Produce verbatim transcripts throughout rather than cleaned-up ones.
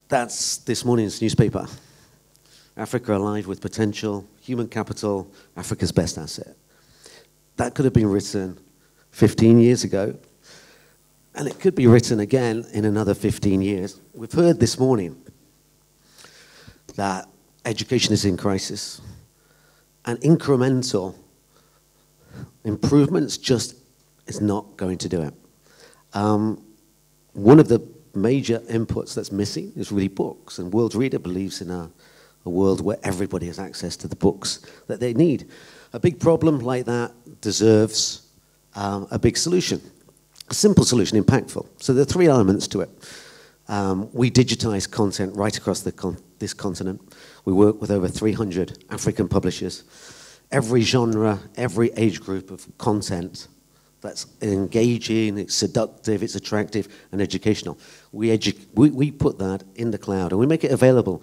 That's this morning's newspaper. Africa alive with potential, human capital, Africa's best asset. That could have been written fifteen years ago, and it could be written again in another fifteen years. We've heard this morning that education is in crisis, and incremental improvements just is not going to do it. Um, one of the major inputs that's missing is really books, and World Reader believes in a, a world where everybody has access to the books that they need. A big problem like that deserves um, a big solution, a simple solution, impactful. So there are three elements to it. Um, we digitize content right across the con this continent. We work with over three hundred African publishers. Every genre, every age group of content that's engaging, it's seductive, it's attractive, and educational. We, edu we, we put that in the cloud, and we make it available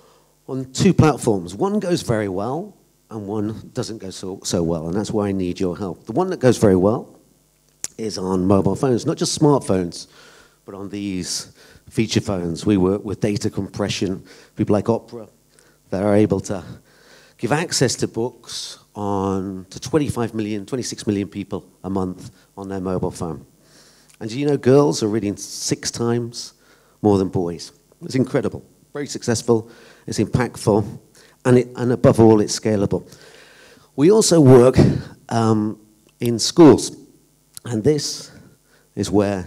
on two platforms. One goes very well, and one doesn't go so, so well, and that's why I need your help. The one that goes very well is on mobile phones, not just smartphones, but on these feature phones. We work with data compression, people like Opera, that are able to give access to books on to twenty-five million, twenty-six million people a month on their mobile phone. And do you know girls are reading six times more than boys? It's incredible, very successful, it's impactful, and, it, and above all, it's scalable. We also work um, in schools, and this is where,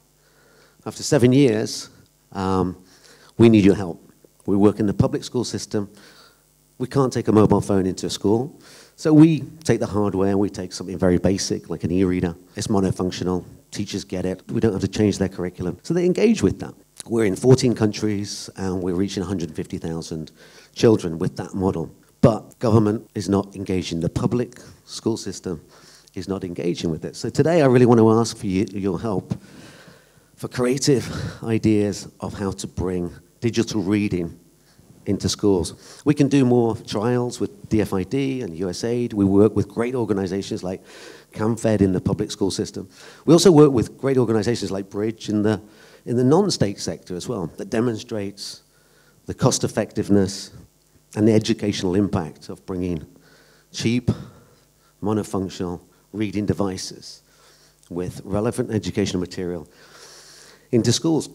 after seven years, um, we need your help. We work in the public school system. We can't take a mobile phone into a school, so we take the hardware, we take something very basic, like an e-reader. It's monofunctional, teachers get it, we don't have to change their curriculum, so they engage with that. We're in fourteen countries, and we're reaching one hundred fifty thousand children with that model. But government is not engaging, the public school system is not engaging with it. So today I really want to ask for you, your help for creative ideas of how to bring digital reading into schools. We can do more trials with D F I D and U S A I D. We work with great organizations like CAMFED in the public school system. We also work with great organizations like Bridge in the, in the non-state sector as well, that demonstrates the cost effectiveness and the educational impact of bringing cheap, monofunctional reading devices with relevant educational material into schools.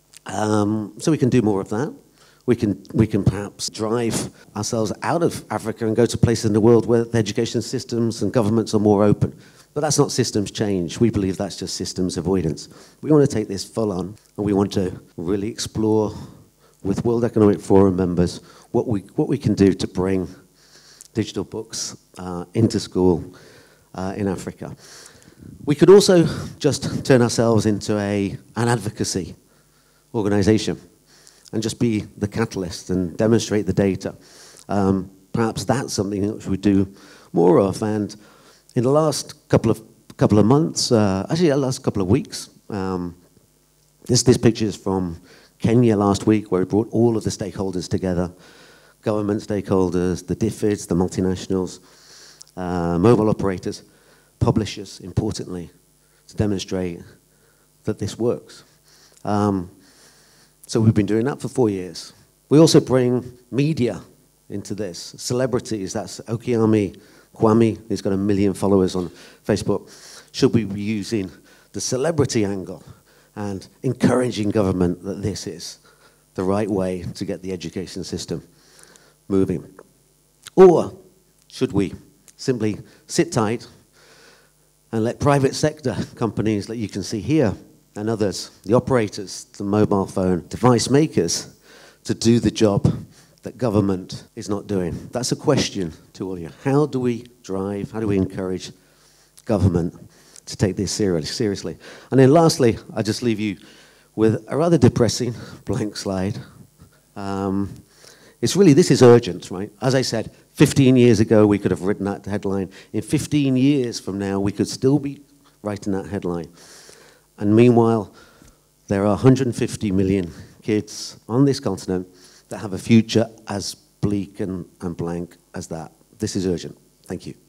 Um, so we can do more of that. We can, we can perhaps drive ourselves out of Africa and go to places in the world where the education systems and governments are more open. But that's not systems change. We believe that's just systems avoidance. We want to take this full on, and we want to really explore with World Economic Forum members what we, what we can do to bring digital books uh, into school uh, in Africa. We could also just turn ourselves into a, an advocacy organization and just be the catalyst and demonstrate the data. Um, perhaps that's something that we do more of. And in the last couple of couple of months, uh, actually the last couple of weeks, um, this this picture is from Kenya last week, where we brought all of the stakeholders together, government stakeholders, the D F I Ds, the multinationals, uh, mobile operators, publishers, importantly, to demonstrate that this works. Um, So we've been doing that for four years. We also bring media into this. Celebrities, that's Okiami Kwame, who's got a million followers on Facebook. Should we be using the celebrity angle and encouraging government that this is the right way to get the education system moving? Or should we simply sit tight and let private sector companies that you can see here and others, the operators, the mobile phone device makers, to do the job that government is not doing? That's a question to all of you. How do we drive, how do we encourage government to take this seriously? And then lastly, I'll just leave you with a rather depressing blank slide. Um, it's really, this is urgent, right? As I said, fifteen years ago, we could have written that headline. In fifteen years from now, we could still be writing that headline. And meanwhile, there are one hundred fifty million kids on this continent that have a future as bleak and, and blank as that. This is urgent. Thank you.